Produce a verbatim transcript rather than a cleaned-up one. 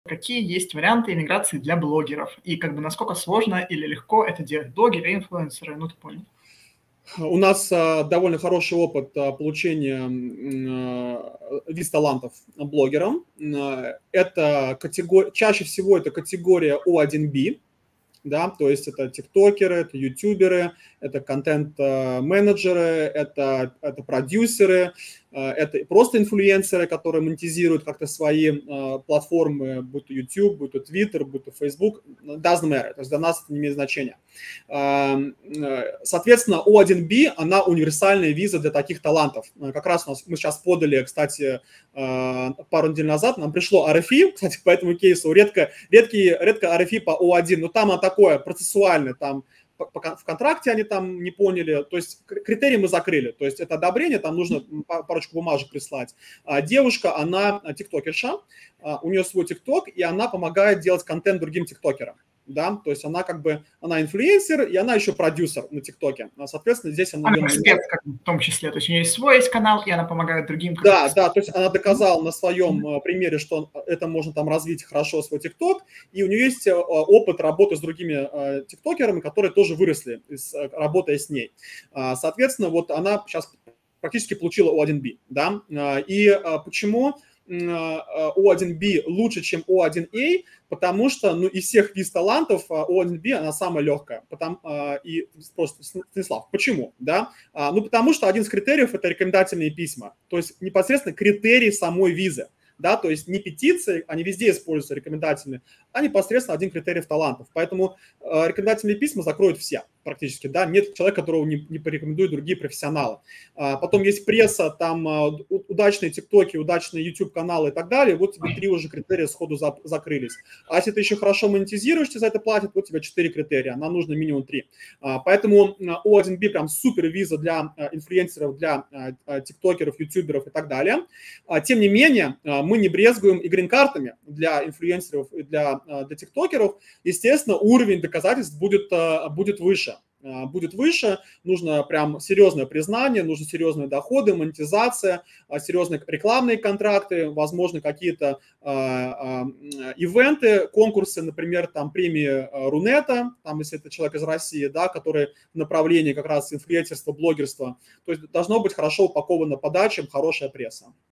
Какие есть варианты иммиграции для блогеров? И как бы насколько сложно или легко это делать блогеры, инфлюенсеры, ну ты понял. У нас а, довольно хороший опыт а, получения а, виз-талантов блогерам. А, это категория, чаще всего это категория О один Би, да, то есть это тиктокеры, это ютуберы, это контент-менеджеры, это, это продюсеры, это просто инфлюенсеры, которые монетизируют как-то свои платформы, будь то YouTube, будь то Twitter, будь то Facebook, doesn't matter, то есть для нас это не имеет значения. Соответственно, О один Би, она универсальная виза для таких талантов. Как раз у нас, мы сейчас подали, кстати, пару недель назад, нам пришло ар эф и, кстати, по этому кейсу, редко, редкий, редко ар эф и по О один, но там она такое процессуальное, там в контракте они там не поняли, то есть критерии мы закрыли, то есть это одобрение, там нужно парочку бумажек прислать. А девушка, она тиктокерша, у нее свой тикток, и она помогает делать контент другим тиктокерам. Да, то есть она как бы, она инфлюенсер, и она еще продюсер на ТикТоке. Соответственно, здесь она... Она эксперт, как бы, в том числе, то есть у нее есть свой есть канал, и она помогает другим. Да, да, то есть она доказала на своем mm-hmm. примере, что это можно там развить хорошо свой ТикТок, и у нее есть опыт работы с другими тиктокерами, которые тоже выросли, работая с ней. Соответственно, вот она сейчас практически получила О один Би, да, и почему... О один Би лучше, чем О один Эй, потому что, ну, из всех виз-талантов О один Би она самая легкая. Потому, и просто, Станислав, почему? Да? Ну, потому что один из критериев – это рекомендательные письма, то есть непосредственно критерии самой визы. Да, то есть не петиции, они везде используются рекомендательные, а непосредственно один критерий талантов. Поэтому э, рекомендательные письма закроют все практически, да, нет человека, которого не, не порекомендуют другие профессионалы. А, потом есть пресса, там э, удачные тиктоки, удачные YouTube-каналы и так далее, вот тебе три уже критерия сходу за, закрылись. А если ты еще хорошо монетизируешь, тебе за это платят, вот у тебя четыре критерия, нам нужно минимум три. А, поэтому О один Би прям супер виза для э, инфлюенсеров, для э, тиктокеров, ютуберов и так далее. А, тем не менее, э, мы не брезгуем и грин-картами для инфлюенсеров и для, для тиктокеров. Естественно, уровень доказательств будет, будет выше. Будет выше, нужно прям серьезное признание, нужны серьезные доходы, монетизация, серьезные рекламные контракты, возможно, какие-то ивенты, конкурсы, например, там премии Рунета, там, если это человек из России, да, который в направлении как раз инфлюенсерства, блогерства. То есть должно быть хорошо упакована подача, хорошая пресса.